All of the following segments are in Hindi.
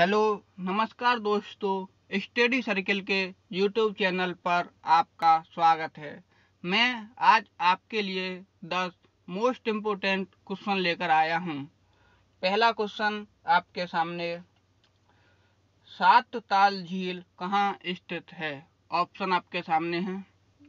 हेलो, नमस्कार दोस्तों। स्टडी सर्किल के यूट्यूब चैनल पर आपका स्वागत है। मैं आज आपके लिए 10 मोस्ट इम्पोर्टेंट क्वेश्चन लेकर आया हूँ। पहला क्वेश्चन आपके सामने, सात ताल झील कहाँ स्थित है? ऑप्शन आपके सामने है।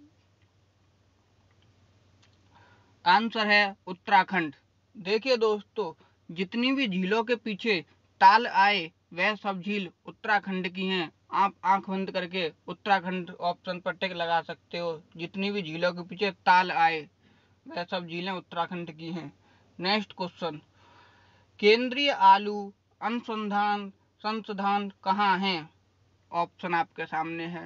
आंसर है उत्तराखंड। देखिए दोस्तों, जितनी भी झीलों के पीछे ताल आए वह सब झील उत्तराखंड की हैं। आप आंख बंद करके उत्तराखंड ऑप्शन पर टिक लगा सकते हो। जितनी भी झीलों के पीछे ताल आए वह सब झीलें उत्तराखंड की हैं। नेक्स्ट क्वेश्चन, केंद्रीय आलू अनुसंधान संस्थान कहाँ है? ऑप्शन आपके सामने है।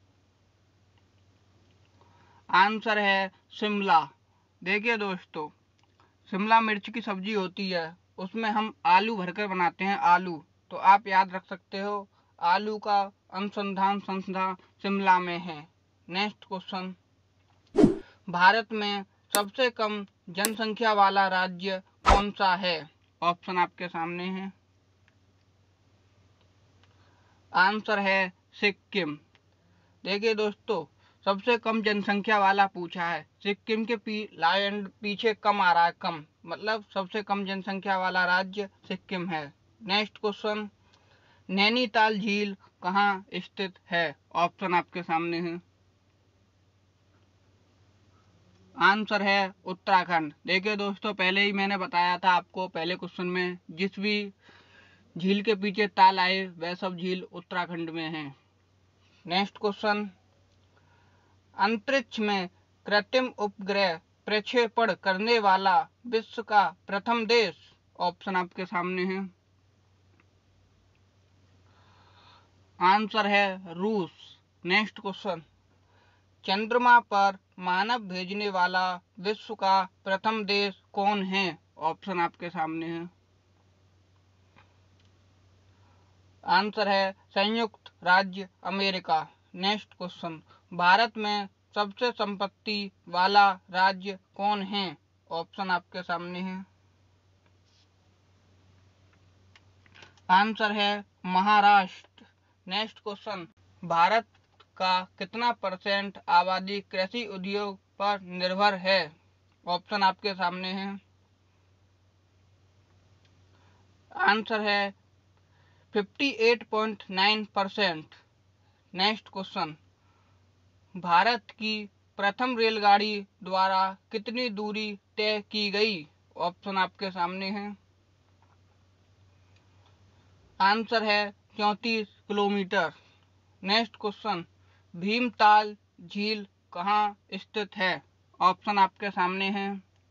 आंसर है शिमला। देखिए दोस्तों, शिमला मिर्च की सब्जी होती है, उसमें हम आलू भरकर बनाते हैं आलू। तो आप याद रख सकते हो, आलू का अनुसंधान संस्थान शिमला में है। नेक्स्ट क्वेश्चन, भारत में सबसे कम जनसंख्या वाला राज्य कौन सा है? ऑप्शन आपके सामने है। आंसर है सिक्किम। देखिए दोस्तों, सबसे कम जनसंख्या वाला पूछा है, सिक्किम के लाइन पीछे कम आ रहा है, कम मतलब सबसे कम जनसंख्या वाला राज्य सिक्किम है। नेक्स्ट क्वेश्चन, नैनीताल झील कहाँ स्थित है? ऑप्शन आपके सामने है। आंसर है उत्तराखंड। देखिए दोस्तों, पहले ही मैंने बताया था आपको पहले क्वेश्चन में, जिस भी झील के पीछे ताल आए वह सब झील उत्तराखंड में है। नेक्स्ट क्वेश्चन, अंतरिक्ष में कृत्रिम उपग्रह प्रक्षेपण करने वाला विश्व का प्रथम देश? ऑप्शन आपके सामने है। आंसर है रूस। नेक्स्ट क्वेश्चन, चंद्रमा पर मानव भेजने वाला विश्व का प्रथम देश कौन है? ऑप्शन आपके सामने है। आंसर है संयुक्त राज्य अमेरिका। नेक्स्ट क्वेश्चन, भारत में सबसे संपत्ति वाला राज्य कौन है? ऑप्शन आपके सामने है। आंसर है महाराष्ट्र। नेक्स्ट क्वेश्चन, भारत का कितना परसेंट आबादी कृषि उद्योग पर निर्भर है? ऑप्शन आपके सामने है। आंसर है 58.9%। नेक्स्ट क्वेश्चन, भारत की प्रथम रेलगाड़ी द्वारा कितनी दूरी तय की गई? ऑप्शन आपके सामने है। आंसर है 34 किलोमीटर। नेक्स्ट क्वेश्चन, भीमताल झील कहाँ स्थित है? ऑप्शन आपके सामने है।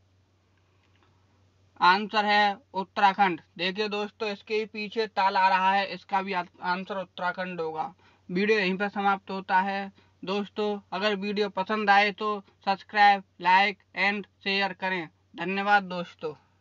आंसर है उत्तराखंड। देखिए दोस्तों, इसके पीछे ताल आ रहा है, इसका भी आंसर उत्तराखंड होगा। वीडियो यहीं पर समाप्त होता है। दोस्तों, अगर वीडियो पसंद आए तो सब्सक्राइब, लाइक एंड शेयर करें। धन्यवाद दोस्तों।